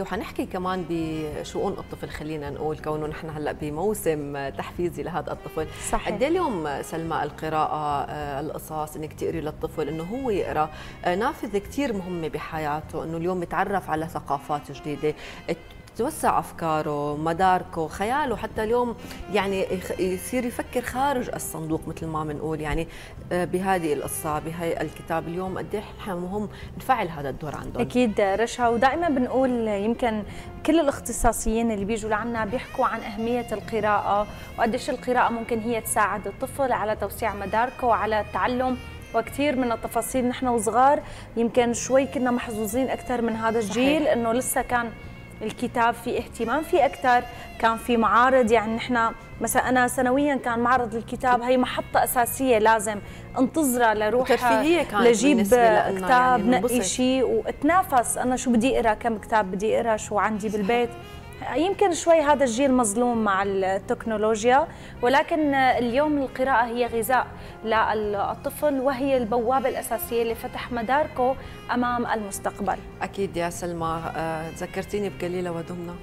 وحنحكي كمان بشؤون الطفل، خلينا نقول كونه نحن هلا بموسم تحفيزي لهذا الطفل. صحيح. قد ايه اليوم سلمى القراءه، القصص، انك تقري للطفل انه هو يقرا، نافذه كثير مهمه بحياته، انه اليوم يتعرف على ثقافات جديده، توسع افكاره، مداركه، خياله، حتى اليوم يعني يصير يفكر خارج الصندوق مثل ما بنقول. يعني بهذه القصه بهي الكتاب اليوم قد ايه نحن مهم نفعل هذا الدور عندهم. اكيد رشا، ودائما بنقول يمكن كل الاختصاصيين اللي بيجوا لعنا بيحكوا عن اهميه القراءه وقديش القراءه ممكن هي تساعد الطفل على توسيع مداركه وعلى التعلم، وكثير من التفاصيل نحن وصغار يمكن شوي كنا محظوظين اكثر من هذا الجيل، انه لسه كان الكتاب في اهتمام فيه اكثر، كان في معارض. يعني نحن مثلا انا سنويا كان معرض الكتاب، هي محطه اساسيه لازم انتظرها لروح لجيب كتاب، يعني نقي شيء واتنافس انا شو بدي اقرا، كم كتاب بدي اقرا، شو عندي بالبيت. يمكن شوي هذا الجيل مظلوم مع التكنولوجيا، ولكن اليوم القراءة هي غذاء للطفل وهي البوابة الأساسية لفتح مداركه أمام المستقبل. أكيد يا سلمى، ذكرتيني بقليلة ودمنة.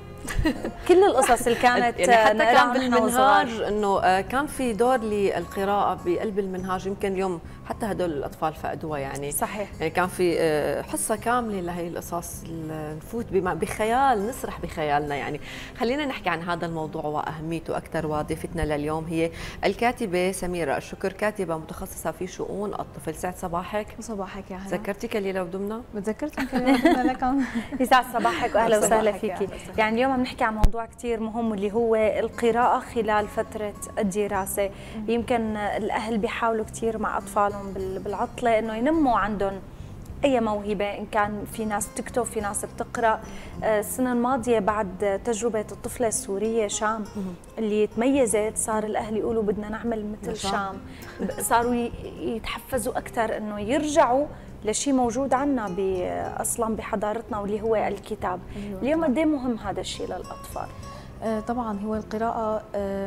كل القصص اللي كانت يعني حتى كان بالمنهاج انه كان في دور للقراءه بقلب المنهاج، يمكن اليوم حتى هدول الاطفال فقدوها. يعني صحيح، يعني كان في حصه كامله لهي القصص، نفوت بخيال، نسرح بخيالنا. يعني خلينا نحكي عن هذا الموضوع واهميته اكثر، وضيفتنا لليوم هي الكاتبه سميره الشكر، كاتبه متخصصه في شؤون الطفل. سعد صباحك. صباحك يا هلا. تذكرتي كليله ودمنه؟ بتذكرتم كليله ودمنه لكم. يسعد صباحك واهلا وسهلا فيكي. يعني اليوم عم نحكي عن موضوع كثير مهم واللي هو القراءة خلال فترة الدراسة. يمكن الأهل بيحاولوا كثير مع أطفالهم بالعطلة إنه ينموا عندهم أي موهبة، إن كان في ناس بتكتب، في ناس بتقرأ. السنة الماضية بعد تجربة الطفلة السورية شام اللي تميزت، صار الأهل يقولوا بدنا نعمل مثل شام، صاروا يتحفزوا أكثر إنه يرجعوا لشيء موجود عنا اصلا بحضارتنا واللي هو الكتاب. اليوم قد ايه مهم هذا الشيء للاطفال؟ طبعا هو القراءة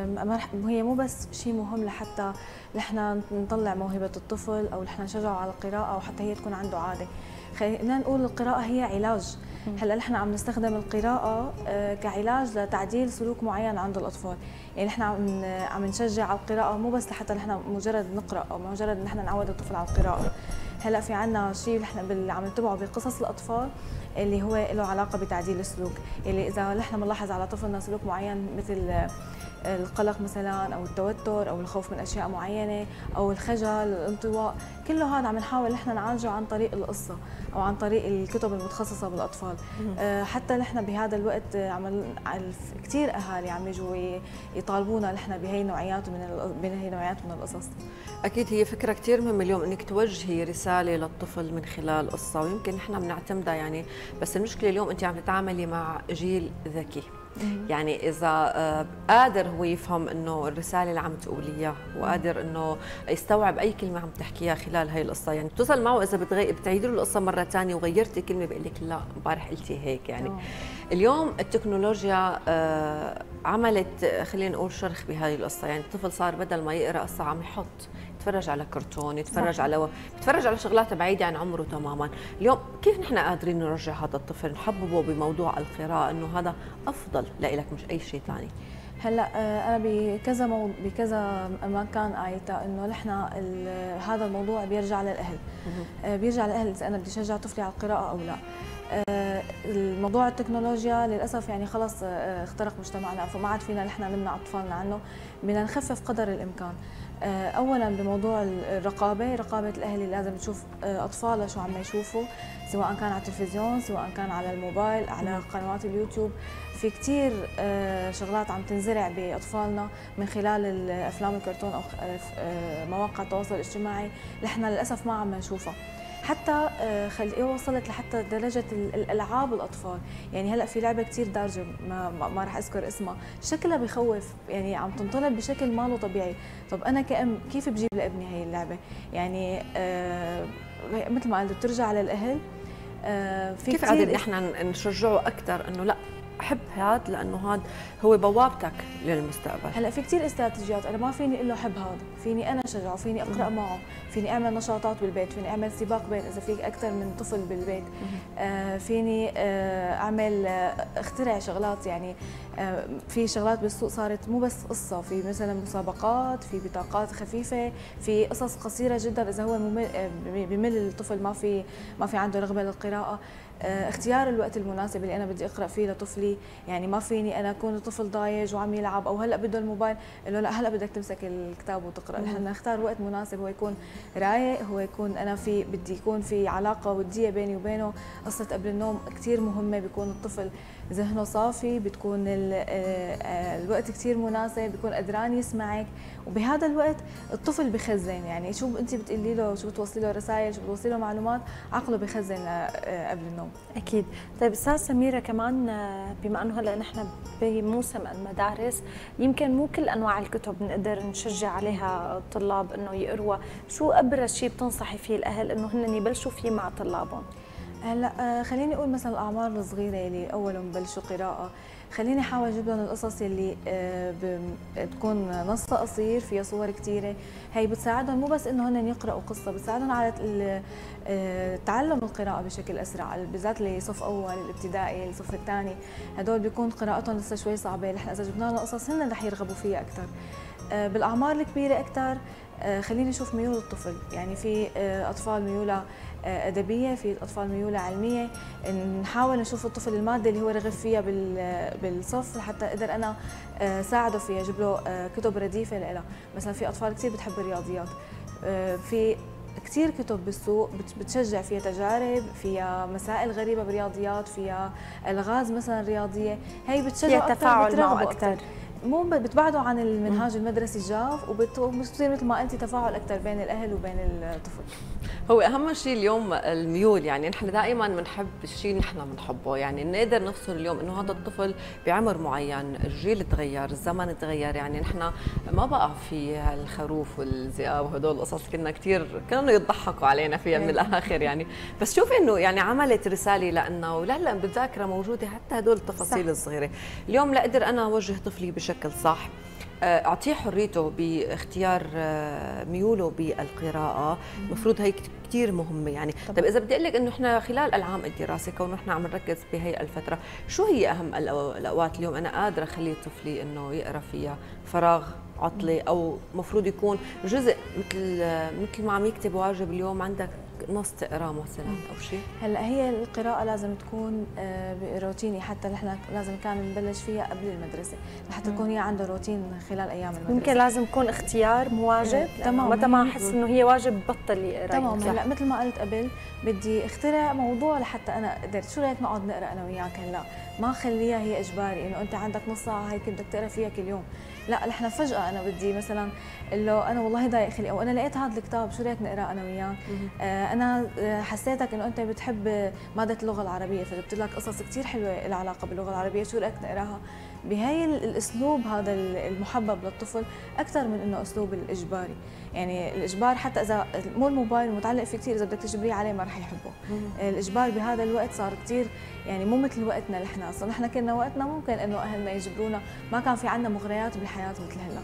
هي مو بس شيء مهم لحتى نحن نطلع موهبة الطفل او نحن نشجعه على القراءة وحتى هي تكون عنده عادة. خلينا نقول القراءة هي علاج. هلا نحن عم نستخدم القراءة كعلاج لتعديل سلوك معين عند الأطفال. يعني نحن عم نشجع على القراءة مو بس لحتى نحن مجرد نقرأ أو مجرد نحن نعود الطفل على القراءة. هلا في عنا شيء نحن عم نتبعه بقصص الأطفال اللي هو له علاقة بتعديل السلوك. اللي إذا نحن بنلاحظ على طفلنا سلوك معين مثل القلق مثلا او التوتر او الخوف من اشياء معينه او الخجل، الانطواء، كله هذا عم نحاول نحن نعالجه عن طريق القصه او عن طريق الكتب المتخصصه بالاطفال. حتى نحن بهذا الوقت كثير اهالي عم يجوا يطالبونا نحن بهي النوعيات من القصص. اكيد هي فكره كثير مهمه اليوم انك توجهي رساله للطفل من خلال قصه، ويمكن نحن بنعتمدها يعني. بس المشكله اليوم انت عم تتعاملي مع جيل ذكي. يعني إذا قادر هو يفهم إنه الرسالة اللي عم تقوليها، وقادر إنه يستوعب أي كلمة عم تحكيها خلال هاي القصة. يعني بتوصل معه إذا بتعيدي له القصة مرة ثانية وغيرتي كلمة بيقول لك لا امبارح قلتي هيك. يعني اليوم التكنولوجيا عملت خلينا نقول شرخ بهاي القصة. يعني الطفل صار بدل ما يقرأ قصة عم يحط، يتفرج على كرتون، يتفرج على شغلات بعيدة عن عمره تماما. اليوم كيف نحن قادرين نرجع هذا الطفل، نحببه بموضوع القراءة، إنه هذا أفضل لإلك مش أي شيء ثاني؟ هلا انا بكذا مكان قايلتها انه نحن هذا الموضوع بيرجع للاهل. بيرجع للاهل اذا انا بدي اشجع طفلي على القراءه او لا. الموضوع التكنولوجيا للاسف يعني خلص اخترق مجتمعنا، فما عاد فينا نحن نمنع اطفالنا عنه. بدنا نخفف قدر الامكان. اولا بموضوع رقابه الاهل لازم تشوف اطفالها شو عم يشوفوا، سواء كان على التلفزيون، سواء كان على الموبايل، على قنوات اليوتيوب. في كثير شغلات عم تنزرع باطفالنا من خلال الافلام الكرتون او مواقع التواصل الاجتماعي، نحن للاسف ما عم نشوفها. حتى وصلت لحتى درجه الالعاب الاطفال. يعني هلا في لعبه كثير دارجه ما راح اذكر اسمها، شكلها بخوف، يعني عم تنطلب بشكل ما له طبيعي. طب انا كأم كيف بجيب لابني هي اللعبه؟ يعني مثل ما قلت بترجع للاهل. كيف قادر نحن نشجعه اكثر انه لا حب هذا لانه هذا هو بوابتك للمستقبل. هلا في كثير استراتيجيات، انا ما فيني اقول له حب هذا، فيني انا اشجعه، فيني اقرا معه، فيني اعمل نشاطات بالبيت، فيني اعمل سباق بيت اذا في اكثر من طفل بالبيت، فيني اعمل اخترع شغلات. يعني في شغلات بالسوق صارت مو بس قصه، في مثلا مسابقات، في بطاقات خفيفه، في قصص قصيره جدا اذا هو بمل الطفل ما في عنده رغبه للقراءه. اختيار الوقت المناسب اللي انا بدي اقرا فيه لطفلي، يعني ما فيني انا اكون الطفل ضايج وعم يلعب او هلا بده الموبايل له لا هلا بدك تمسك الكتاب وتقرا. نحن نختار وقت مناسب، هو يكون رايق، هو يكون انا بدي يكون في علاقه وديه بيني وبينه. قصه قبل النوم كثير مهمه، بيكون الطفل ذهنه صافي، بتكون الوقت كثير مناسب، بيكون قدران يسمعك، وبهذا الوقت الطفل بخزن. يعني شو انت بتقولي له، شو بتوصلي له رسائل، شو بتوصلي له معلومات، عقله بخزن قبل النوم. اكيد. طيب استاذ سميره، كمان بما انه هلا نحن بموسم المدارس، يمكن مو كل انواع الكتب بنقدر نشجع عليها الطلاب انه يقروها، شو ابرز شيء بتنصحي فيه الاهل انه هن يبلشوا فيه مع طلابهم؟ هلا خليني اقول مثلا الاعمار الصغيره اللي اولهم ببلشوا قراءه، خليني احاول اجيب لهم القصص اللي بتكون نصها قصير فيها صور كثيره. هي بتساعدهم مو بس انه هن يقراوا قصه، بتساعدهم على تعلم القراءه بشكل اسرع، بالذات اللي صف اول، الابتدائي، الصف الثاني، هدول بيكون قراءتهم لسه شوي صعبه. نحن اذا جبنا لهم قصص هن رح يرغبوا فيها اكثر. بالاعمار الكبيره اكثر خليني اشوف ميول الطفل، يعني في اطفال ميولها ادبيه، في اطفال ميولها علميه، نحاول نشوف الطفل الماده اللي هو رغب فيها بالصف لحتى اقدر انا ساعده فيها، اجيب له كتب رديفه لها. مثلا في اطفال كثير بتحب الرياضيات، في كثير كتب بالسوق بتشجع فيها تجارب، فيها مسائل غريبه بالرياضيات، فيها الغاز مثلا رياضيه، هي بتشجع تفاعل معه اكثر، مو بتبعده عن المنهاج المدرسي الجاف، وبتصير مثل ما قلتي تفاعل اكثر بين الاهل وبين الطفل. هو اهم شيء اليوم الميول، يعني نحن دائما بنحب الشيء نحن بنحبه، يعني نقدر نفصل اليوم انه هذا الطفل بعمر معين، الجيل تغير، الزمن تغير، يعني نحن ما بقى في الخروف والذئاب وهدول القصص كانوا يضحكوا علينا فيها من الاخر يعني. بس شوفي انه يعني عملت رساله لنا ولهلا بالذاكره موجوده حتى هدول التفاصيل الصغيره. اليوم لا اقدر انا اوجه طفلي بشكل صح، اعطيه حريته باختيار ميوله بالقراءه، المفروض هي كثير مهمه يعني. طيب اذا بدي اقول لك انه احنا خلال العام الدراسي كونه احنا عم نركز بهي الفتره، شو هي اهم الاوقات اليوم انا قادره اخلي طفلي انه يقرا فيها؟ فراغ، عطله، او المفروض يكون جزء مثل ما عم يكتب واجب اليوم عندك نص تقراه مثلا او شيء؟ هلا هي القراءة لازم تكون روتيني، حتى نحن لازم كان نبلش فيها قبل المدرسة لحتى تكون هي عنده روتين خلال ايام المدرسة. ممكن لازم يكون اختيار مو واجب، تمام، متى ما احس انه هي واجب بطل يقرا. تمام. هلا مثل ما قلت قبل بدي اخترع موضوع لحتى انا قدرت، شو رايك نقعد نقرا انا وياك هلا؟ ما خليها هي اجباري انه انت عندك نص ساعة هيك بدك تقرا فيها كل يوم، لا نحن فجأة انا بدي مثلا اقول له انا والله ضايق خلقي، او انا لقيت هذا الكتاب شو رايك نقرا انا وياك؟ انا حسيتك انه انت بتحب مادة اللغة العربية، فجبت لك قصص كثير حلوة لها علاقة باللغة العربية، شو رايك نقراها؟ بهي الاسلوب هذا المحبب للطفل اكثر من انه اسلوب الاجباري. يعني الاجبار حتى اذا مو الموبايل متعلق فيه كثير، اذا بدك تجبريه عليه ما رح يحبه. الاجبار بهذا الوقت صار كثير، يعني مو مثل وقتنا نحن، اصلا نحن كنا وقتنا ممكن انه اهلنا يجبرونا، ما كان في عندنا مغريات بالحياه مثل هلا.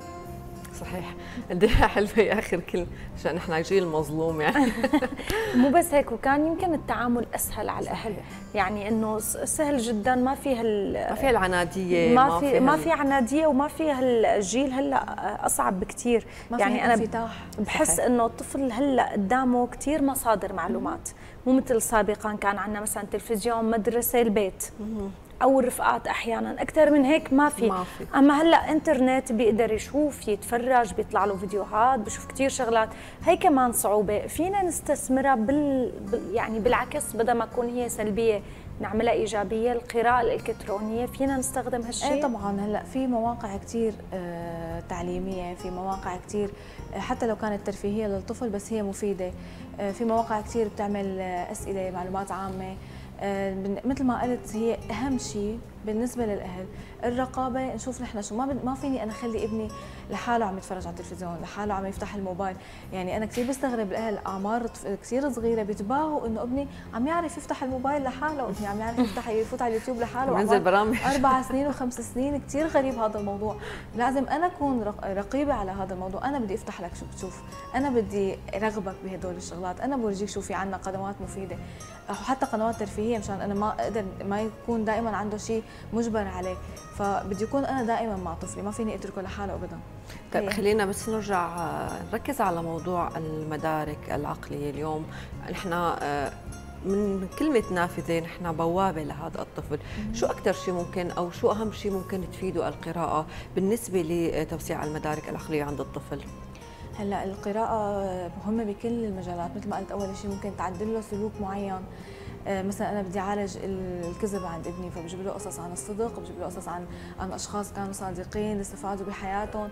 صحيح. قد ايه حلوه يا اخر كلمه، عشان نحن جيل مظلوم يعني. مو بس هيك، وكان يمكن التعامل اسهل على الاهل، يعني انه سهل جدا، ما فيها العناديه، ما في عناديه، وما فيها الجيل هلا اصعب بكثير. يعني انا بحس انه الطفل هلا قدامه كثير مصادر معلومات، مو مثل سابقا كان عندنا مثلا تلفزيون، مدرسه، البيت او الرفقات، احيانا اكثر من هيك ما في. اما هلا انترنت بيقدر يشوف، يتفرج، بيطلع له فيديوهات، بشوف كثير شغلات. هي كمان صعوبه فينا نستثمرها يعني بالعكس، بدل ما تكون هي سلبيه نعملها ايجابيه. القراءه الالكترونيه فينا نستخدم هالشيء. ايه طبعا. هلا في مواقع كثير تعليميه، في مواقع كثير حتى لو كانت ترفيهيه للطفل بس هي مفيده. في مواقع كثير بتعمل اسئله، معلومات عامه. مثل ما قلت هي اهم شيء بالنسبه للاهل الرقابه، نشوف نحن شو ما فيني انا اخلي ابني لحاله عم يتفرج على التلفزيون، لحاله عم يفتح الموبايل. يعني انا كثير بستغرب الاهل اعمار كثير صغيره بيتباهوا انه ابني عم يعرف يفتح الموبايل لحاله، ابني عم يعرف يفوت على اليوتيوب لحاله وينزل برامج 4 سنين و5 سنين. كثير غريب هذا الموضوع. لازم انا اكون رقيبه على هذا الموضوع. انا بدي افتح لك شو بتشوف، انا بدي رغبك بهدول الشغلات، انا بورجيك شو في عندنا قنوات مفيده او حتى قنوات ترفيهيه مشان انا ما اقدر ما يكون دائما عنده شيء مجبر عليه. فبدي اكون انا دائما مع طفلي، ما فيني اتركه لحاله ابدا. طيب خلينا بس نرجع نركز على موضوع المدارك العقليه. اليوم نحن من كلمة نافذة نحن بوابة لهذا الطفل، شو أكثر شيء ممكن أو شو أهم شيء ممكن تفيده القراءة بالنسبة لتوسيع المدارك العقلية عند الطفل؟ هلا القراءة مهمة بكل المجالات، مثل ما قلت أول شيء ممكن تعدل له سلوك معين. مثلا انا بدي اعالج الكذب عند ابني، فبجيب له قصص عن الصدق، بجيب له قصص عن اشخاص كانوا صادقين استفادوا بحياتهم.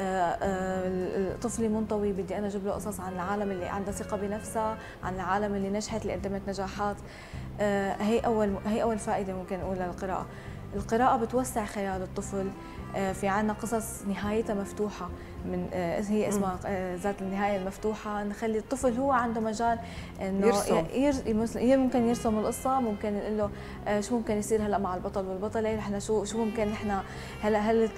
طفلي منطوي بدي انا اجيب له قصص عن العالم اللي عندها ثقه بنفسها، عن العالم اللي نجحت، اللي قدمت نجاحات. هي اول فائده ممكن نقولها للقراءه. القراءه بتوسع خيال الطفل. في عنا قصص نهايتها مفتوحه، من هي اسمها ذات النهايه المفتوحه، نخلي الطفل هو عنده مجال انه ممكن يرسم القصه، ممكن نقول له شو ممكن يصير هلا مع البطل والبطله، نحن شو ممكن نحن هلا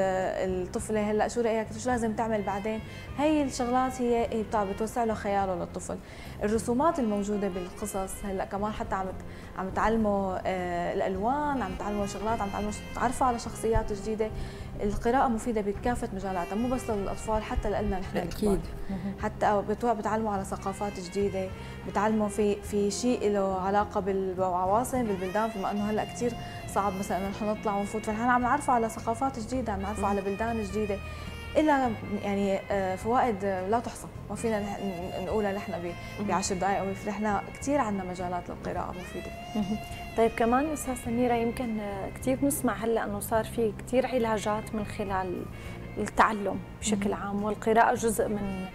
الطفله هلا شو رايك، شو لازم تعمل بعدين. هي الشغلات هي بتوسع له خياله للطفل. الرسومات الموجوده بالقصص هلا كمان حتى عم تعلموا الالوان، عم تعلموا شغلات، عم تعرفوا على شخصيات جديده. القراءة مفيدة بكافة مجالاتها، مو بس للأطفال، حتى لنا نحن أكيد. حتى بتعلموا على ثقافات جديدة، بتعلموا في شيء له علاقة بالعواصم بالبلدان، بما أنه هلا كثير صعب مثلا نحن نطلع ونفوت، فنحن عم نعرفوا على ثقافات جديدة، عم نعرفوا على بلدان جديدة. إلا يعني فوائد لا تحصى، ما فينا نقولها نحن ب10 دقائق أو نحن كثير عندنا مجالات للقراءة مفيدة. طيب كمان استاذ سميرة، يمكن كثير بنسمع هلا انه صار في كثير علاجات من خلال التعلم بشكل عام، والقراءة جزء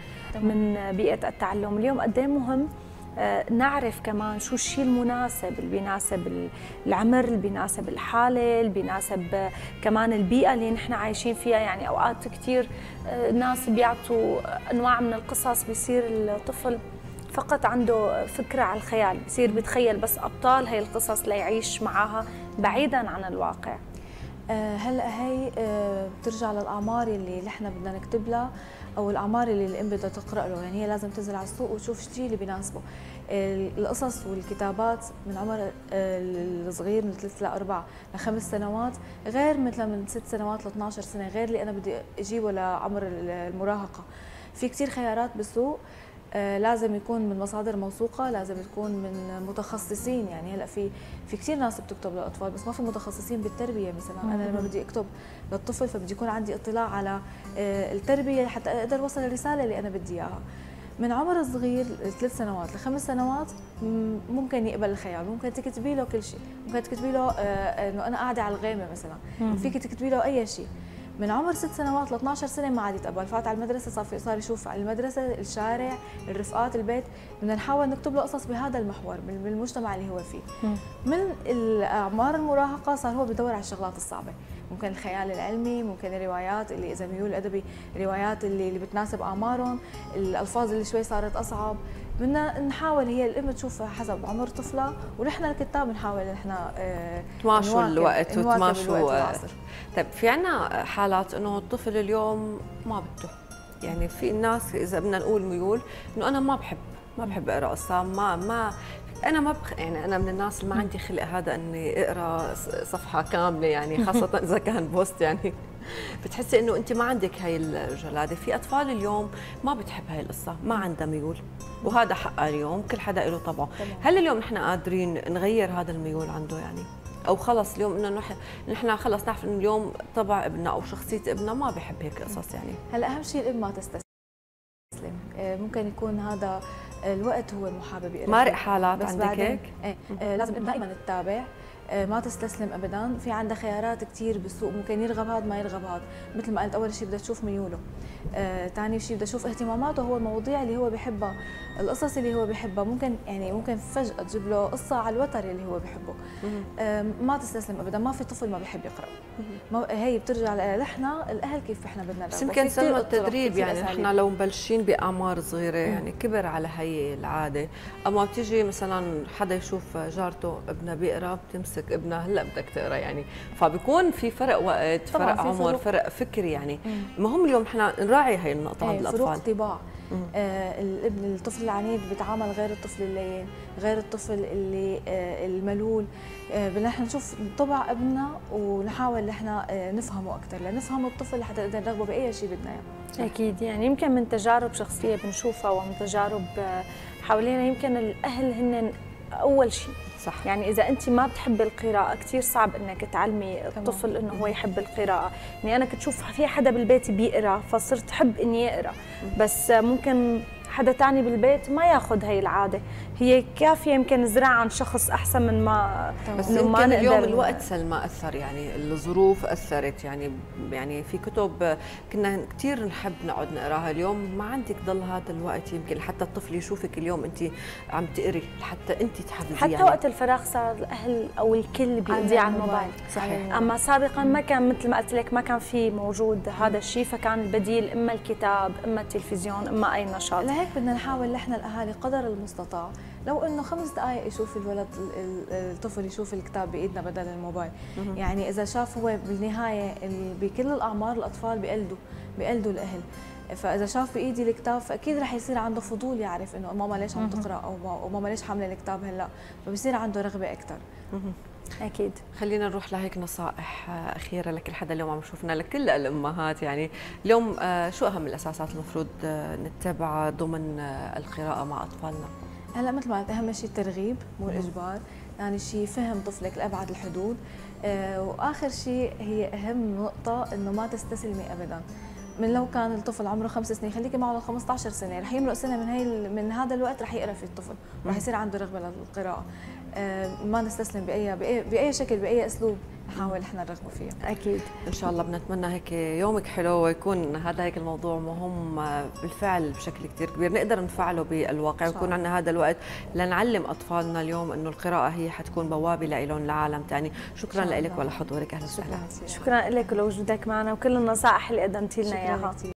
من بيئة التعلم. اليوم قد ايه مهم نعرف كمان شو الشيء المناسب، اللي بيناسب العمر، اللي بيناسب الحالة، اللي بيناسب كمان البيئة اللي نحن عايشين فيها. يعني أوقات كثير ناس بيعطوا أنواع من القصص بيصير الطفل فقط عنده فكرة على الخيال، بصير بتخيل بس أبطال هي القصص ليعيش معها بعيدا عن الواقع. هلا هي بترجع للأعمار اللي نحن بدنا نكتب لها، او الاعمار اللي الام بدها تقرا له. يعني هي لازم تنزل على السوق وتشوف الشيء اللي بيناسبه. القصص والكتابات من عمر الصغير من 3 ل 4 ل 5 سنوات غير مثل من 6 سنوات ل 12 سنه، غير اللي انا بدي اجيبه لعمر المراهقه. في كثير خيارات بالسوق، لازم يكون من مصادر موثوقه، لازم تكون من متخصصين. يعني هلا في كثير ناس بتكتب للاطفال بس ما في متخصصين بالتربيه. مثلا انا لما بدي اكتب للطفل فبدي يكون عندي اطلاع على التربيه حتى اقدر اوصل الرساله اللي انا بدي اياها. من عمر الصغير 3 سنوات ل 5 سنوات ممكن يقبل الخيال، ممكن تكتبي له كل شيء، ممكن تكتبي له انه انا قاعده على الغيمه مثلا، فيك تكتبي له اي شيء. من عمر 6 سنوات ل 12 سنه ما عاد يتقبل، فات على المدرسه صار يشوف على المدرسه، الشارع، الرفقات، البيت، بدنا نحاول نكتب له قصص بهذا المحور بالمجتمع اللي هو فيه. من الاعمار المراهقه صار هو بدور على الشغلات الصعبه، ممكن الخيال العلمي، ممكن الروايات اللي اذا ميول ادبي، الروايات اللي بتناسب اعمارهم، الالفاظ اللي شوي صارت اصعب. بدنا نحاول هي الام تشوفها حسب عمر طفلها، ونحن الكتاب نحاول نحن تماشوا الوقت وتماشوا. طيب في عنا حالات انه الطفل اليوم ما بده، يعني في الناس اذا بدنا نقول ميول انه انا ما بحب اقرا قصه، يعني انا من الناس اللي ما عندي خلق هذا اني اقرا صفحه كامله، يعني خاصه اذا كان بوست. يعني بتحسي انه انت ما عندك هاي الجلاده. في اطفال اليوم ما بتحب هاي القصه، ما عندها ميول، وهذا حقها اليوم، كل حدا له طبعه. هل اليوم نحن قادرين نغير هذا الميول عنده يعني؟ او خلص اليوم انه نحن خلص نعرف انه اليوم طبع ابننا او شخصيه ابننا ما بحب هيك قصص يعني؟ هلا اهم شيء الام ما تستسلم. ممكن يكون هذا الوقت هو المحابه بقراءة، مارق حالات عندك هيك؟ لازم دائما تتابع، ما تستسلم ابدا. في عندها خيارات كثير بالسوق، ممكن يرغب هذا ما يرغب هذا. مثل ما قلت اول شيء بدها تشوف ميوله، ثاني شيء بدها تشوف اهتماماته، هو المواضيع اللي هو بحبها. القصص اللي هو بيحبها ممكن فجأة تجيب له قصة على الوتر اللي هو بيحبه. ما تستسلم ابدا، ما في طفل ما بيحب يقرا. هي بترجع لإحنا الاهل كيف احنا بدنا بس يمكن سلمى التدريب، يعني احنا لو مبلشين باعمار صغيره يعني كبر على هي العاده، اما بتيجي مثلا حدا يشوف جارته ابنها بيقرا بتمسك ابنها هلا بدك تقرا، يعني فبيكون في فرق وقت، فرق عمر، فرق فكري. يعني المهم اليوم احنا نراعي هي النقطه عند الاطفال. فروق طباع. الطفل العنيد بيتعامل غير الطفل اللين، غير الطفل اللي الملول. بدنا احنا نشوف طبع ابننا ونحاول احنا نفهمه اكثر، لنفهم الطفل لحتى نقدر نرغبه باي شيء بدنا اياه. اكيد، يعني يمكن من تجارب شخصيه بنشوفها ومن تجارب حوالينا، يمكن الاهل هن اول شيء. صح. يعني إذا أنت ما بتحبي القراءة كثير صعب إنك تعلمي الطفل إنه هو يحب القراءة. يعني أنا كنت أشوف في حدا بالبيت بيقرأ فصرت أحب إني أقرأ، بس ممكن حدا تاني بالبيت ما ياخذ هي العادة. هي كافية يمكن نزرعها عن شخص أحسن من ما بس يمكن اليوم الوقت سلمى أثر، يعني الظروف أثرت. يعني في كتب كنا كثير نحب نقعد نقراها، اليوم ما عندك ضل هذا الوقت. يمكن حتى الطفل يشوفك اليوم أنت عم تقري حتى أنت تحفظي. حتى يعني وقت الفراغ صار الأهل أو الكل بيقضي على الموبايل. صحيح. أما سابقا ما كان مثل ما قلت لك، ما كان في موجود هذا الشيء، فكان البديل إما الكتاب إما التلفزيون إما أي نشاط. لهيك بدنا نحاول نحن الأهالي قدر المستطاع لو انه 5 دقائق يشوف الولد الطفل يشوف الكتاب بايدنا بدل الموبايل. يعني اذا شاف هو بالنهايه بكل الاعمار الاطفال بيقلدوا الاهل، فاذا شاف بايدي الكتاب فاكيد رح يصير عنده فضول يعرف انه ماما ليش عم تقرا او ماما ليش حامله الكتاب هلا، فبصير عنده رغبه اكثر. اكيد. خلينا نروح لهيك نصائح اخيره لكل حدا اليوم عم يشوفنا، لكل الامهات. يعني اليوم شو اهم الاساسات المفروض نتبعها ضمن القراءه مع اطفالنا؟ هلا مثل ما قلت اهم شيء الترغيب مو الاجبار، ثاني شيء فهم طفلك لابعد الحدود، واخر شيء هي اهم نقطه انه ما تستسلمي ابدا. من لو كان الطفل عمره 5 سنين خليكي معه ل 15 سنه، رح يمرق سنه من هذا الوقت رح يقرا في الطفل، رح يصير عنده رغبه للقراءه. ما نستسلم باي شكل باي اسلوب نحاول احنا نرغبه فيها. اكيد ان شاء الله. بنتمنى هيك يومك حلو ويكون هذا هيك الموضوع مهم بالفعل بشكل كثير كبير، نقدر نفعله بالواقع ويكون عندنا هذا الوقت لنعلم اطفالنا اليوم انه القراءه هي حتكون بوابه لهم لعالم ثاني. شكرا لك ولحضورك، اهلا وسهلا. شكرا لك ولوجودك معنا وكل النصائح اللي قدمتي لنا اياها.